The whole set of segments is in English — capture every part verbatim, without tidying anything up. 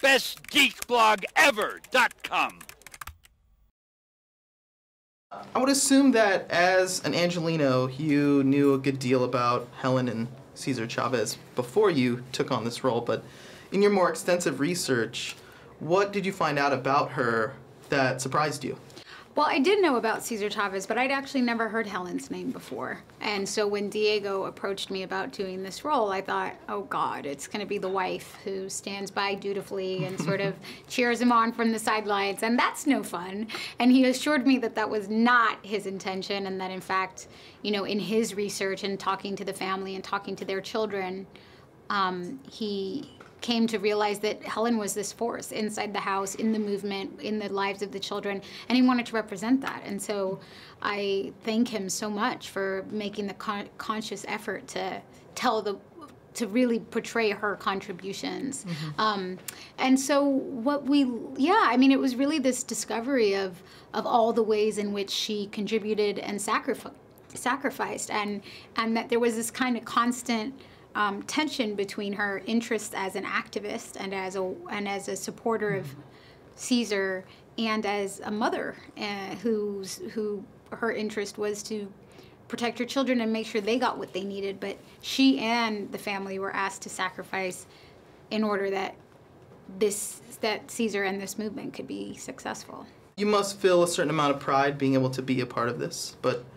best geek blog ever dot com. I would assume that as an Angelino, you knew a good deal about Helen and Cesar Chavez before you took on this role, but in your more extensive research, what did you find out about her that surprised you? Well, I did know about Cesar Chavez, but I'd actually never heard Helen's name before. And so when Diego approached me about doing this role, I thought, oh God, it's gonna be the wife who stands by dutifully and sort of cheers him on from the sidelines, and that's no fun. And he assured me that that was not his intention, and that in fact, you know, in his research and talking to the family and talking to their children, um, he came to realize that Helen was this force inside the house, in the movement, in the lives of the children, and he wanted to represent that. And so I thank him so much for making the con conscious effort to tell the, to really portray her contributions. Mm-hmm. um, and so what we, yeah, I mean, it was really this discovery of, of all the ways in which she contributed and sacrificed, sacrificed, and, and that there was this kind of constant Um, tension between her interest as an activist and as a and as a supporter of Cesar, and as a mother uh, who's who her interest was to protect her children and make sure they got what they needed. But she and the family were asked to sacrifice in order that this that Cesar and this movement could be successful. You must feel a certain amount of pride being able to be a part of this, but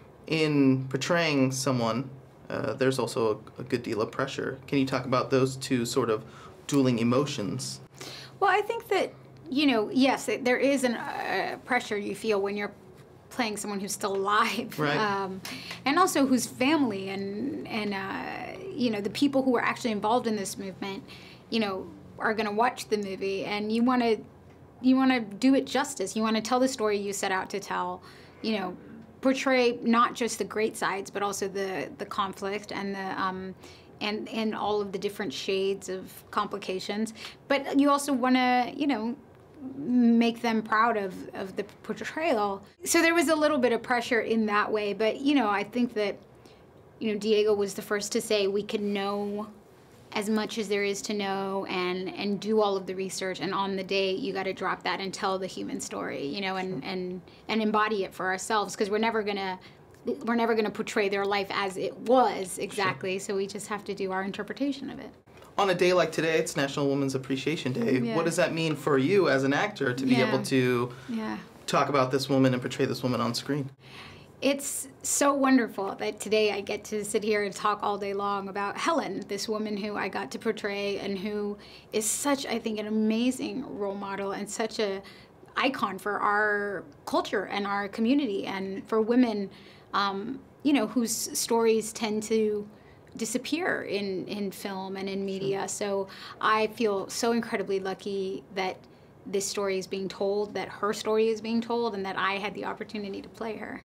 in portraying someone, Uh, there's also a, a good deal of pressure. Can you talk about those two sort of dueling emotions? Well, I think that, you know, yes, it, there is a uh, pressure you feel when you're playing someone who's still alive, right. um, and also whose family and and uh, you know, the people who are actually involved in this movement, you know, are going to watch the movie, and you want to you want to do it justice. You want to tell the story you set out to tell, you know. Portray not just the great sides, but also the the conflict and the um, and and all of the different shades of complications. But you also want to, you know, make them proud of of the portrayal. So there was a little bit of pressure in that way. But you know, I think that, you know, Diego was the first to say we can know as much as there is to know, and and do all of the research, and on the day you got to drop that and tell the human story, you know, and and and embody it for ourselves, because we're never gonna we're never gonna portray their life as it was exactly. Sure. So we just have to do our interpretation of it. On a day like today, it's National Women's Appreciation Day. Yeah. What does that mean for you as an actor to be yeah. able to yeah. talk about this woman and portray this woman on screen? It's so wonderful that today I get to sit here and talk all day long about Helen, this woman who I got to portray and who is such, I think, an amazing role model and such a icon for our culture and our community, and for women, um, you know, whose stories tend to disappear in, in film and in media. So I feel so incredibly lucky that this story is being told, that her story is being told, and that I had the opportunity to play her.